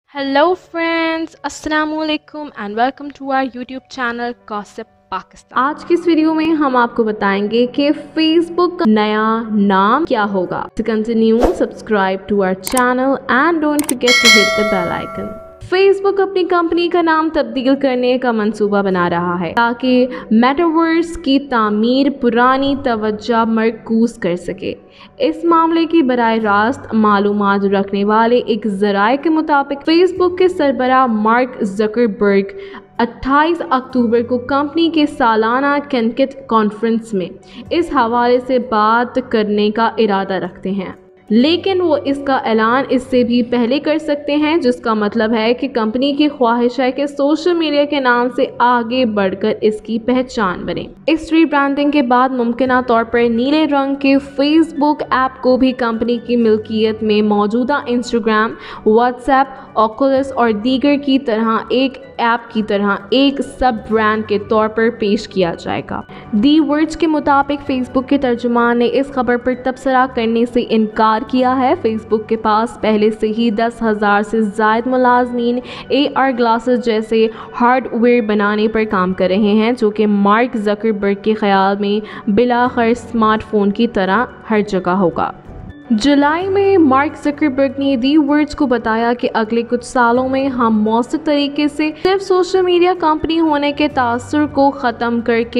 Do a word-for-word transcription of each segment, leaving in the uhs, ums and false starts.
Hello friends, Assalamu alaikum and welcome to our YouTube channel Gossip Pakistan. आज की इस video में हम आपको बताएंगे कि फेसबुक का नया नाम क्या होगा. To continue, subscribe to our channel and don't forget to hit the bell icon. Facebook अपनी कंपनी का नाम तब्दील करने का मंसूबा बना रहा है ताकि मेटावर्स की तामीर पुरानी तवज्जो मरकूज कर सके. इस मामले की बराह रास्त मालूमात रखने वाले एक ज़राए के मुताबिक फेसबुक के सरबराह मार्क ज़करबर्ग अट्ठाईस अक्टूबर को कंपनी के सालाना कैनकेट कॉन्फ्रेंस में इस हवाले से बात करने का इरादा रखते हैं, लेकिन वो इसका ऐलान इससे भी पहले कर सकते हैं, जिसका मतलब है कि कंपनी की ख्वाहिश है कि सोशल मीडिया के नाम से आगे बढ़कर इसकी पहचान बने. इस रीब्रांडिंग के बाद मुमकिना तौर पर नीले रंग के फेसबुक ऐप को भी कंपनी की मिल्कियत में मौजूदा इंस्टाग्राम, व्हाट्सएप, ऑकुलस और दीगर की तरह एक ऐप की तरह एक सब ब्रांड के तौर पर पेश किया जाएगा. दी वर्ड्स के मुताबिक फेसबुक के तर्जुमान ने इस खबर पर तबसरा करने से इनकार किया है. फेसबुक के पास पहले से ही दस हज़ार से ज़ायद मुलाजमीन ए आर ग्लासेस जैसे हार्डवेयर बनाने पर काम कर रहे हैं, जो कि मार्क ज़करबर्ग के ख्याल में बिलाखिर स्मार्टफोन की तरह हर जगह होगा. जुलाई में मार्क ज़करबर्ग ने दी वर्ड्स को बताया कि अगले कुछ सालों में हम मौसर तरीके से सिर्फ सोशल मीडिया कंपनी होने के तासुर को ख़त्म करके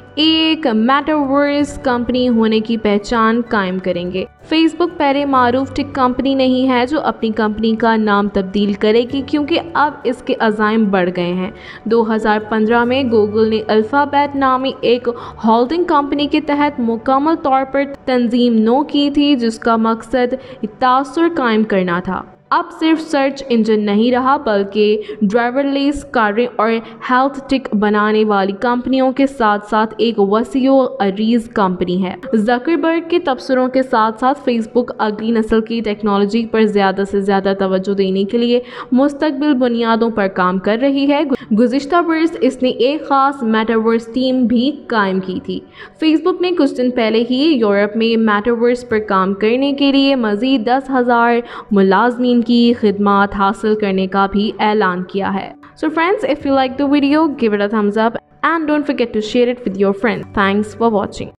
एक मेटावर्स कंपनी होने की पहचान कायम करेंगे. फेसबुक पहले मारूफ टिक कंपनी नहीं है जो अपनी कंपनी का नाम तब्दील करेगी, क्योंकि अब इसके अज़ाइम बढ़ गए हैं. दो हज़ार पंद्रह में गूगल ने अल्फ़ाबेट नामी एक होल्डिंग कंपनी के तहत मुकम्मल तौर पर तंजीम नो की थी, जिसका मकसद तासुर कायम करना था. अब सिर्फ सर्च इंजन नहीं रहा, बल्कि ड्राइवरलेस कारें और हेल्थ टिक बनाने वाली कंपनियों के साथ साथ एक वसीओ अरीज कंपनी है. ज़करबर्ग के तबसरों के साथ साथ फेसबुक अगली नस्ल की टेक्नोलॉजी पर ज़्यादा से ज़्यादा तवज्जो देने के लिए मुस्तक़बिल बुनियादों पर काम कर रही है. गुज़िश्ता बरस इसने एक ख़ास मेटावर्स टीम भी कायम की थी. फेसबुक ने कुछ दिन पहले ही यूरोप में मेटावर्स पर काम करने के लिए मज़ीद दस हज़ार मुलाजमीन की खिदमत हासिल करने का भी ऐलान किया है. So friends, if you like the video, give it a thumbs up and don't forget to share it with your friends. Thanks for watching.